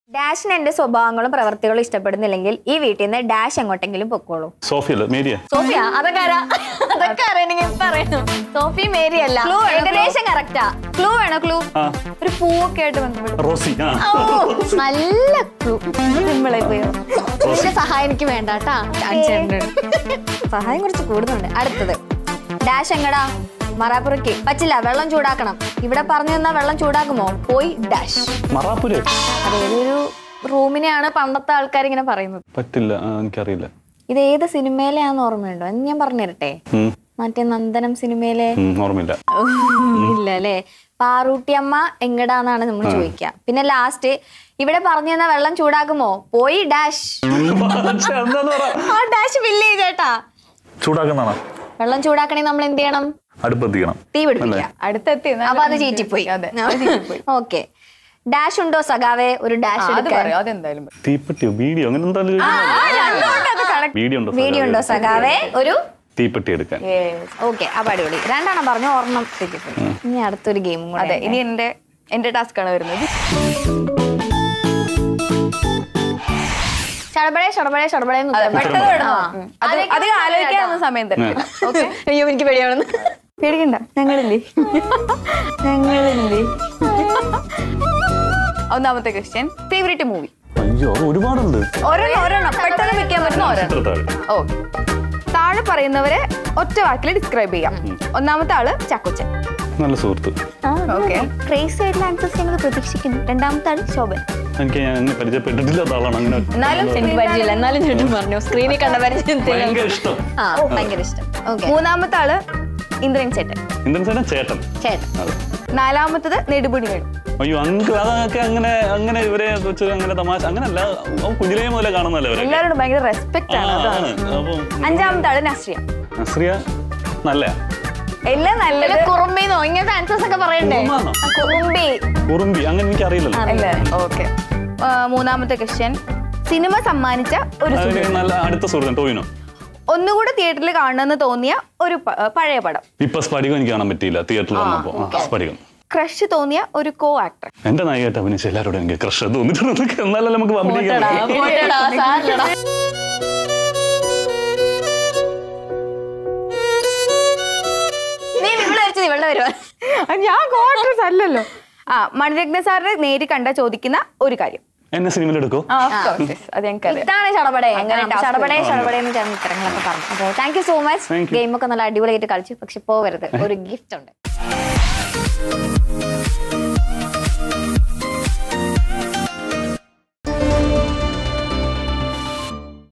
ഡാഷിന് എന്റെ സ്വഭാവങ്ങളും പ്രവർത്തികളും ഇഷ്ടപ്പെടുന്നില്ലെങ്കിൽ ഈ വീട്ടിൽ നിന്ന് ഡാഷ് എങ്ങോട്ടെങ്കിലും പൊക്കോളൂ. സോഫിയ സോഫിയ അതൊക്കെ സോഫി മേരി അല്ല. ഏകദേശം കറക്റ്റാ. ക്ലൂ വേണോ? ക്ലൂ ഒരു പൂവൊക്കെ ആയിട്ട് ബന്ധപ്പെട്ടു. നല്ല ക്ലൂ. സിമ്പിളായി പോയോ? ഇതിന്റെ സഹായം എനിക്ക് വേണ്ട കേട്ടാ. സഹായം കുറച്ച് കൂടുന്നുണ്ട്. അടുത്തത് ഡാഷ് എങ്ങടാ? മറാപ്പുറയ്ക്ക്. പറ്റില്ല, വെള്ളം ചൂടാക്കണം. ഇവിടെ പറഞ്ഞു തന്നാ വെള്ളം ചൂടാക്കുമോ? പോയി ഡാഷ്. അതേതൊരു റൂമിനെയാണ് പണ്ടത്തെ ആൾക്കാർ ഇങ്ങനെ പറയുന്നത്. പറ്റില്ല, എനിക്കറിയില്ല. ഇത് ഏത് സിനിമയിലെയാന്ന് ഓർമ്മയുണ്ടോ? എന്ന് ഞാൻ പറഞ്ഞു തരട്ടെ. മറ്റേ നന്ദനം സിനിമയിലെ ഓർമ്മയില്ല. ഇല്ല അല്ലേ? പാറൂട്ടിയമ്മ എങ്ങടാന്നാണ് നമ്മൾ ചോദിക്കുക. പിന്നെ ലാസ്റ്റ് ഇവിടെ പറഞ്ഞു തന്നാ വെള്ളം ചൂടാക്കുമോ? പോയി ഡാഷ്. ഡാഷ് ഫില്ല് ചെയ്തേട്ടാ. ചൂടാക്കുന്നതാണോ? വെള്ളം ചൂടാക്കണേ നമ്മൾ എന്ത് ചെയ്യണം? അടുപ്പെത്തിക്കണം. തീ പിടിപ്പിക്കാം. അടുത്തെത്തി. അപ്പൊ അത് ചീറ്റിപ്പോയി. ഓക്കെ. ഡാഷ് ഉണ്ടോ സഖാവേ? ഒരു ഡാഷ് തീപ്പെട്ടിയോ വീഡിയോ അങ്ങനെ വീഡിയോ ഉണ്ടോ സഖാവേ? ഒരു തീപ്പെട്ടി എടുക്കാൻ. ഓക്കെ, അപ്പൊ അടിപൊളി. രണ്ടെണ്ണം പറഞ്ഞു, ഒരെണ്ണം തെറ്റിപ്പോയി. ഇനി അടുത്തൊരു ഗെയിമും കൂടെ. അതെ, ഇനി എന്റെ ടാസ്ക് ആണ് വരുന്നത്. അധികം ആലോചിക്കാവുന്ന സമയം തന്നെ. അയ്യോ, എനിക്ക് പേടിയാണെന്ന്. പേടിക്കണ്ട, ഞങ്ങളില്ലേ. ഒന്നാമത്തെ ക്വസ്റ്റ്യൻ, ഫേവറേറ്റ് മൂവി. അയ്യോ, ഒരുപാടുണ്ട്. ഒരെണ്ണം പെട്ടെന്ന് വെക്കാൻ പറ്റുന്ന ഒരെണ്ണം. ഓക്കെ. താഴെ പറയുന്നവരെ ഒറ്റ വാക്കിൽ ഡിസ്ക്രൈബ് ചെയ്യാം. ഒന്നാമത്തെ ആള് ചാക്കോച്ചൻ, നല്ല സുഹൃത്ത്. ക്രേസി ആയിട്ടുള്ള ആൻസേഴ്സ് ഞങ്ങൾ പ്രതീക്ഷിക്കുന്നു. രണ്ടാമത്തെ ആള് ശോഭൻ. എനിക്ക് അങ്ങനെ പരിചയപ്പെട്ടിട്ടില്ലാത്ത ആളാണ്. അങ്ങനെ എന്നാലും എനിക്ക് പരിചയമില്ല. എന്നാലും ചേട്ടൻ പറഞ്ഞു സ്ക്രീനിൽ കണ്ട പരിചയത്തിൽ ഭയങ്കര ഇഷ്ടം. ഭയങ്കര ഇഷ്ടം. മൂന്നാമത്തെ ആള് ഇന്ദ്രൻ ചേട്ടൻ. ഇന്ദ്രൻ ചേട്ടൻ. നാലാമത്തത് നെടുപടി വേണു. അയ്യോ, അതൊക്കെ അങ്ങനെ അങ്ങനെ ഇവരെ വെച്ച് അങ്ങനെ തമാശ അങ്ങനല്ല, കുഞ്ഞിലേ മുതലേ കാണുന്നല്ലേ അവരെ. എല്ലാവരോടും ഭയങ്കര റെസ്പെക്ട് ആണ്. അഞ്ചാമത്തെ ആള് നസ്രിയ. നസ്രിയ നല്ല എല്ലാം നല്ലത്. കുറുമ്പിന്നോ ഇങ്ങനത്തെ ആൻസേഴ്സ് ഒക്കെ പറയണ്ടേ? കുറുമ്പി അങ്ങനെ എനിക്ക് അറിയില്ലല്ലോ. ഓക്കെ. മൂന്നാമത്തെ ക്വസ്റ്റ്യൻ, സിനിമ സമ്മാനിച്ച ഒരു നല്ല അടുത്ത സുഹൃത്ത് ടോവിനോ. ഒന്നുകൂടെ തിയേറ്ററിൽ കാണണമെന്ന് തോന്നിയ ഒരു പഴയ പടം. ഇപ്പൊ സ്ഫടികം എനിക്ക് കാണാൻ പറ്റിയില്ല തിയേറ്ററിൽ വന്നപ്പോ. സ്ഫടികം. ക്രഷ് തോന്നിയ ഒരു കോ ആക്ടർ. എന്റെ നായികയായിട്ട് അഭിനയിച്ച എല്ലാവരോടും എനിക്ക് ക്രഷ് തോന്നിയിട്ടുണ്ട്. എന്നാലല്ലേ നമുക്ക് അഭിനയിക്കാൻ. ഞാൻ കോൺട്രസ് അല്ലല്ലോ. മണിരത്ന സാറിന് നേരി കണ്ട ചോദിക്കുന്ന ഒരു കാര്യം. എന്നെ സിനിമയിൽ എടുക്കോ? ഇതാണ് ചടപടേ. ചടപടേന്ന് ചേർന്ന് ഉത്തരങ്ങളൊക്കെ പറഞ്ഞു. അപ്പോൾ താങ്ക് യു സോ മച്ച്. ഗെയിമൊക്കെ നല്ല അടിപൊളിയായിട്ട് കളിച്ചു. പക്ഷെ പോവരുത്, ഒരു ഗിഫ്റ്റ് ഉണ്ട്.